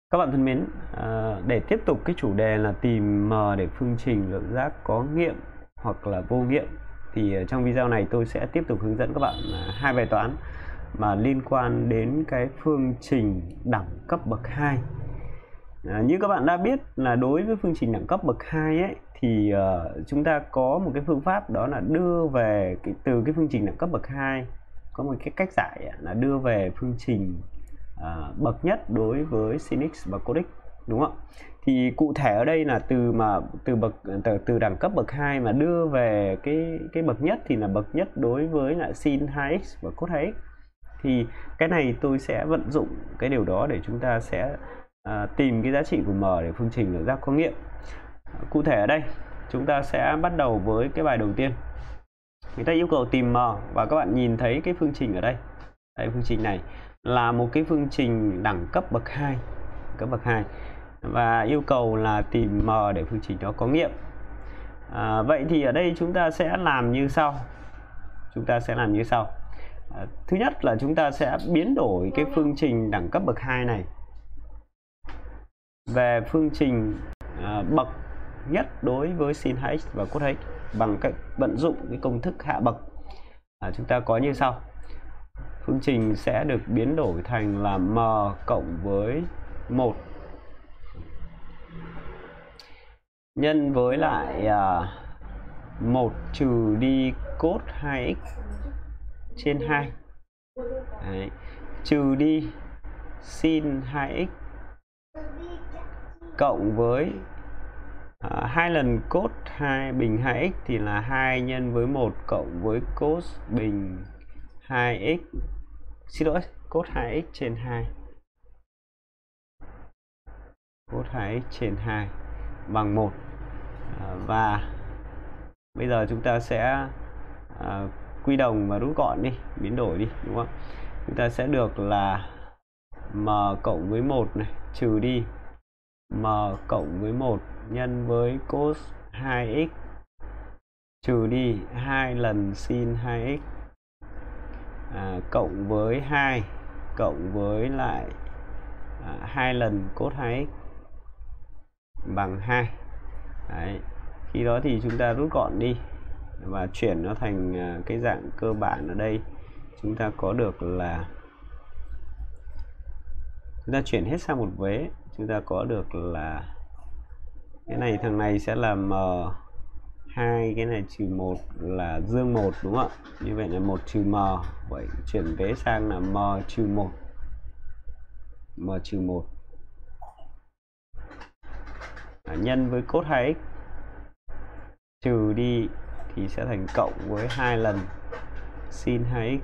Các bạn thân mến, để tiếp tục cái chủ đề là tìm M để phương trình lượng giác có nghiệm hoặc là vô nghiệm, thì trong video này tôi sẽ tiếp tục hướng dẫn các bạn hai bài toán mà liên quan đến cái phương trình đẳng cấp bậc 2. Như các bạn đã biết là đối với phương trình đẳng cấp bậc 2 ấy, thì chúng ta có một cái phương pháp, đó là đưa về từ cái phương trình đẳng cấp bậc 2 có một cái cách giải là đưa về phương trình bậc nhất đối với sin x và cos x, đúng không? Thì cụ thể ở đây là từ đẳng cấp bậc 2 mà đưa về cái bậc nhất thì là bậc nhất đối với lại sin 2x và cos 2x. Thì cái này tôi sẽ vận dụng cái điều đó để chúng ta sẽ tìm cái giá trị của M để phương trình lượng giác có nghiệm. Cụ thể ở đây chúng ta sẽ bắt đầu với cái bài đầu tiên. Người ta yêu cầu tìm M và các bạn nhìn thấy cái phương trình ở đây. Đây, phương trình này là một cái phương trình đẳng cấp bậc 2, và yêu cầu là tìm M để phương trình đó có nghiệm. Vậy thì ở đây chúng ta sẽ làm như sau. Thứ nhất là chúng ta sẽ biến đổi cái phương trình đẳng cấp bậc 2 này về phương trình bậc nhất đối với sin 2x và cos 2x bằng cách vận dụng cái công thức hạ bậc. Chúng ta có như sau. Phương trình sẽ được biến đổi thành là M cộng với 1 nhân với lại 1 trừ đi cos 2x trên 2. Đấy, trừ đi sin 2x cộng với 2 lần cos 2 bình 2x thì là 2 nhân với 1 cộng với cos bình 2x, cos 2x trên 2. Cos 2x trên 2 bằng 1. Và bây giờ chúng ta sẽ quy đồng và rút gọn đi, biến đổi đi, đúng không? Chúng ta sẽ được là M cộng với 1 này trừ đi M cộng với 1 nhân với cos 2x trừ đi 2 lần sin 2x cộng với 2 cộng với lại 2 lần cos 2x bằng 2. Đấy. Khi đó thì chúng ta rút gọn đi và chuyển nó thành cái dạng cơ bản. Ở đây chúng ta có được là, chúng ta chuyển hết sang một vế, chúng ta có được là cái này, thằng này sẽ là M2, cái này trừ 1 là dương 1, đúng không ạ? Như vậy là 1 trừ M. Vậy chuyển vế sang là M trừ 1. M trừ 1 nhân với cos 2x trừ đi thì sẽ thành cộng với 2 lần sin 2x.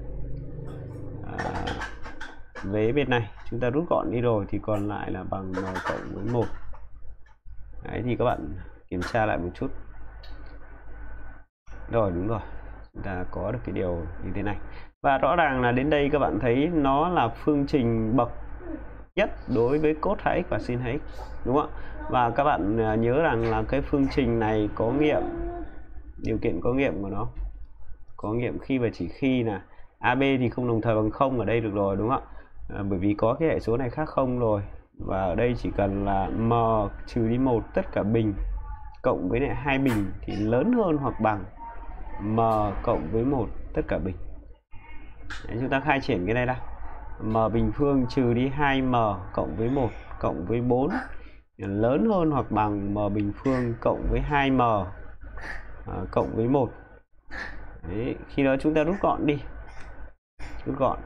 Vế bên này chúng ta rút gọn đi rồi thì còn lại là bằng M cộng với 1. Đấy, thì các bạn kiểm tra lại một chút. Rồi, đúng rồi, chúng ta có được cái điều như thế này. Và rõ ràng là đến đây các bạn thấy nó là phương trình bậc nhất đối với cos 2x và sin 2x, đúng không ạ? Và các bạn nhớ rằng là cái phương trình này có nghiệm, điều kiện có nghiệm của nó có nghiệm khi và chỉ khi là AB thì không đồng thời bằng 0 ở đây được rồi, đúng không ạ? Bởi vì có cái hệ số này khác 0 rồi. Và ở đây chỉ cần là M trừ đi 1 tất cả bình cộng với lại 2 bình thì lớn hơn hoặc bằng M cộng với 1 tất cả bình. Đấy, chúng ta khai triển cái này ra. M bình phương trừ đi 2M cộng với 1 cộng với 4 lớn hơn hoặc bằng M bình phương cộng với 2M cộng với 1. Đấy, khi đó chúng ta rút gọn đi. Rút gọn.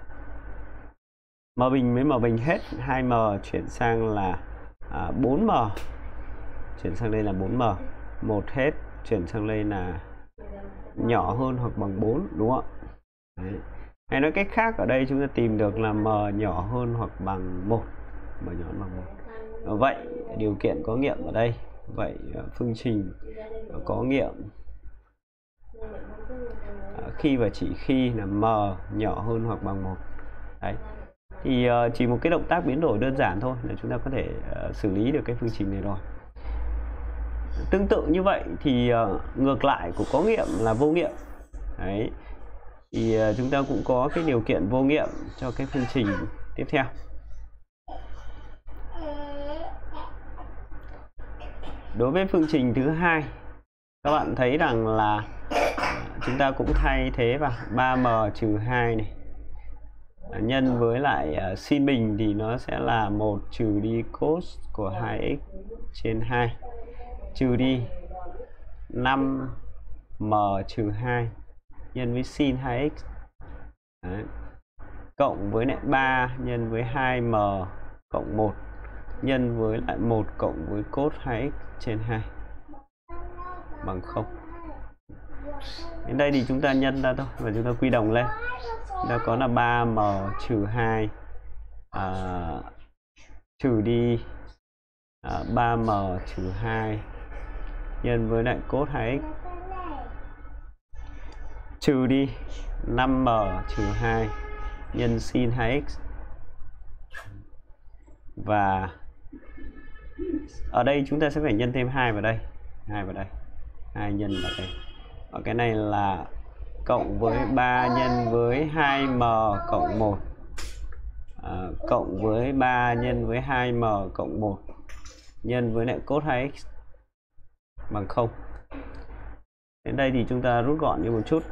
M bình với M bình hết, 2M chuyển sang là 4M. Chuyển sang đây là 4M. 1 hết, chuyển sang đây là nhỏ hơn hoặc bằng 4, đúng không ạ? Đấy. Hay nói cách khác, ở đây chúng ta tìm được là M nhỏ hơn hoặc bằng 1. M nhỏ hơn bằng 1. Vậy điều kiện có nghiệm ở đây. Vậy phương trình có nghiệm khi và chỉ khi là M nhỏ hơn hoặc bằng 1. Đấy. Thì chỉ một cái động tác biến đổi đơn giản thôi là chúng ta có thể xử lý được cái phương trình này rồi. Tương tự như vậy thì ngược lại của có nghiệm là vô nghiệm. Đấy. Thì chúng ta cũng có cái điều kiện vô nghiệm cho cái phương trình tiếp theo. Đối với phương trình thứ hai, các bạn thấy rằng là chúng ta cũng thay thế vào 3m trừ 2 này nhân với lại sin bình thì nó sẽ là 1 trừ đi cos của 2x trên 2 trừ đi 5m trừ 2 nhân với sin 2x. Đấy. Cộng với lại 3 nhân với 2m cộng 1 nhân với lại 1 cộng với cos 2x trên 2 bằng 0. Đến đây thì chúng ta nhân ra thôi và chúng ta quy đồng lên. Chúng ta có là 3m trừ 2 trừ đi 3m trừ 2 nhân với lại cos 2x trừ đi 5m trừ 2 nhân sin 2x. Và ở đây chúng ta sẽ phải nhân thêm 2 vào đây, 2 nhân vào đây. Và cái này là cộng với 3 nhân với 2m cộng 1 cộng với 3 nhân với 2m cộng 1 nhân với lại cos 2x bằng 0. Đến đây thì chúng ta rút gọn như một chút.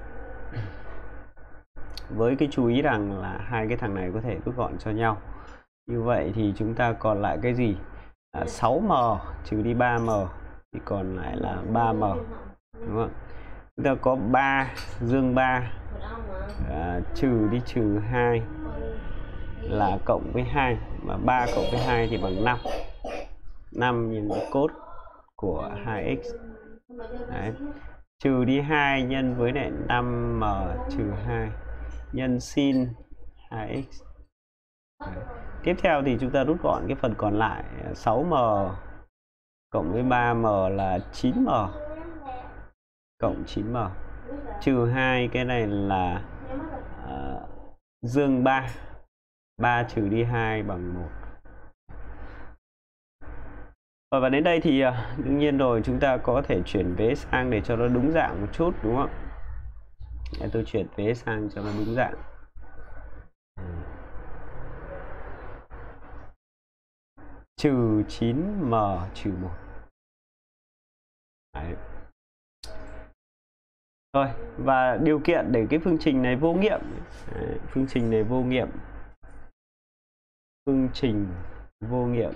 Với cái chú ý rằng là hai cái thằng này có thể rút gọn cho nhau. Như vậy thì chúng ta còn lại cái gì? 6m trừ đi 3m thì còn lại là 3m. Đúng không? Chúng ta có 3 dương 3 trừ đi trừ 2 là cộng với 2, mà 3 cộng với 2 thì bằng 5. 5 nhân với cos của 2x. Đấy. Trừ đi 2 nhân với lại 5m trừ 2 nhân sin 2x. Đấy. Tiếp theo thì chúng ta rút gọn cái phần còn lại, 6m cộng với 3m là 9m cộng 9m trừ 2, cái này là dương 3. 3 trừ đi 2 bằng 1. Và đến đây thì đương nhiên rồi, chúng ta có thể chuyển vế sang để cho nó đúng dạng một chút, đúng không? Để tôi chuyển vế sang cho nó đúng dạng. Trừ 9m trừ 1. Đấy. Rồi, và điều kiện để cái phương trình này vô nghiệm. Đấy, phương trình này vô nghiệm. Phương trình vô nghiệm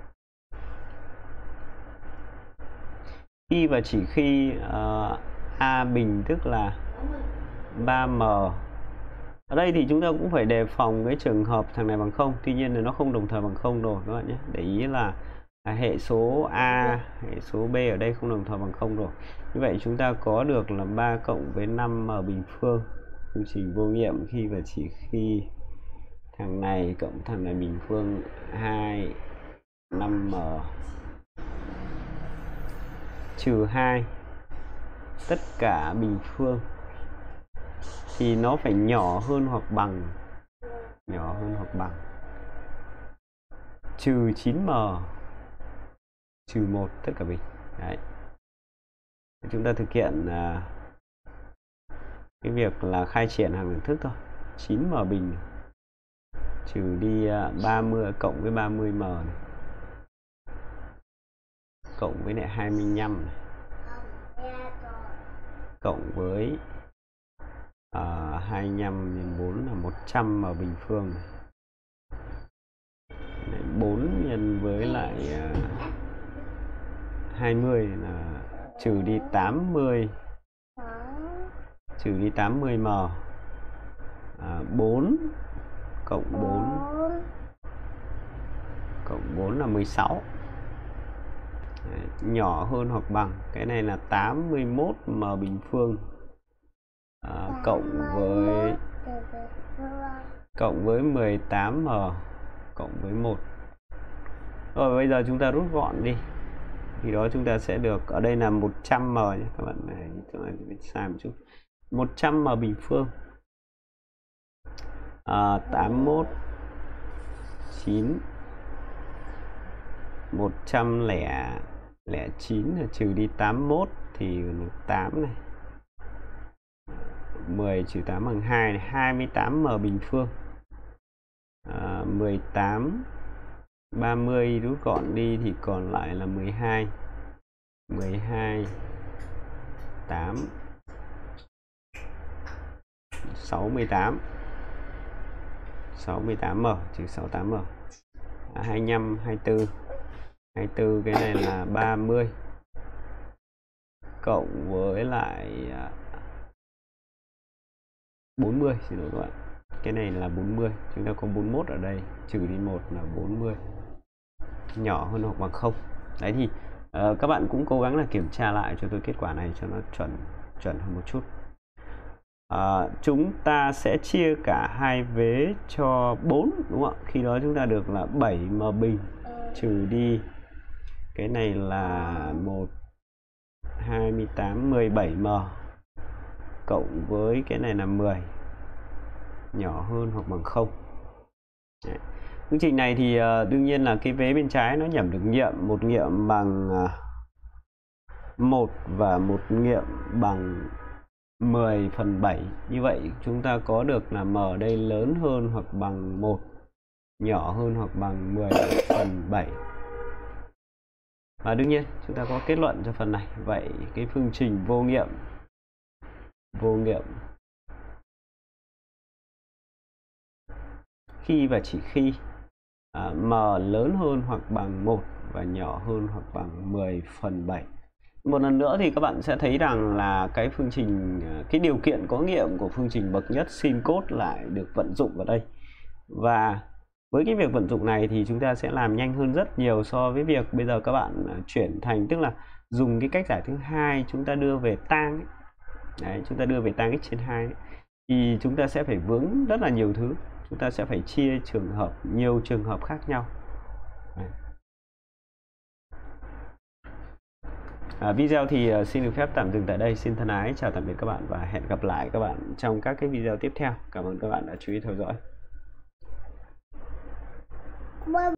khi và chỉ khi a bình tức là 3m. Ở đây thì chúng ta cũng phải đề phòng cái trường hợp thằng này bằng 0. Tuy nhiên là nó không đồng thời bằng 0 rồi các bạn nhé. Để ý là hệ số A, hệ số B ở đây không đồng thời bằng 0 rồi. Như vậy chúng ta có được là 3 cộng với 5m bình phương. Phương trình vô nghiệm khi và chỉ khi thằng này cộng thằng này bình phương 2 5m trừ 2 tất cả bình phương thì nó phải nhỏ hơn hoặc bằng trừ 9m trừ 1 tất cả bình. Đấy. Chúng ta thực hiện cái việc là khai triển hàng đẳng thức thôi. 9m bình trừ đi 30 cộng với 30m này, cộng với lại 25 này, cộng với 25 nhân 4 là 100m bình phương này. 4 nhân với lại 20 là trừ đi 80 m 4 cộng 4 là 16. Đấy, nhỏ hơn hoặc bằng, cái này là 81m bình phương cộng với 18m cộng với 1. Rồi bây giờ chúng ta rút gọn đi. Thì đó chúng ta sẽ được, ở đây là 100m nhé các bạn này, sai một chút. 100m bình phương 81 9 109 là trừ đi 81 thì 8 này. 10 trừ 8 bằng 2 này, 28m bình phương. 18 30 rút gọn đi thì còn lại là 12. 12 8 68 68m trừ 68m, 25 24 24, cái này là 30 cộng với lại 40, xin lỗi các bạn, cái này là 40, chúng ta có 41 ở đây, trừ đi 1 là 40, nhỏ hơn hoặc bằng 0. Đấy thì các bạn cũng cố gắng là kiểm tra lại cho tôi kết quả này cho nó chuẩn hơn một chút. Chúng ta sẽ chia cả hai vế cho 4, đúng không ạ? Khi đó chúng ta được là 7m bình trừ đi cái này là 1 28 17m cộng với cái này là 10, nhỏ hơn hoặc bằng 0. Đấy. Phương trình này thì đương nhiên là cái vế bên trái nó nhẩm được nghiệm, một nghiệm bằng 1 và một nghiệm bằng 10/7. Như vậy chúng ta có được là m đây lớn hơn hoặc bằng 1, nhỏ hơn hoặc bằng 10/7. Và đương nhiên chúng ta có kết luận cho phần này. Vậy cái phương trình vô nghiệm khi và chỉ khi m lớn hơn hoặc bằng 1 và nhỏ hơn hoặc bằng 10/7. Một lần nữa thì các bạn sẽ thấy rằng là cái phương trình, cái điều kiện có nghiệm của phương trình bậc nhất sin cos lại được vận dụng vào đây. Và với cái việc vận dụng này thì chúng ta sẽ làm nhanh hơn rất nhiều so với việc bây giờ các bạn chuyển thành, tức là dùng cái cách giải thứ hai, chúng ta đưa về tang ấy. Đấy, chúng ta đưa về tang x trên 2 ấy. Thì chúng ta sẽ phải vướng rất là nhiều thứ, chúng ta sẽ phải chia nhiều trường hợp khác nhau. Đấy. Video thì xin được phép tạm dừng tại đây. Xin thân ái chào tạm biệt các bạn và hẹn gặp lại các bạn trong các cái video tiếp theo. Cảm ơn các bạn đã chú ý theo dõi.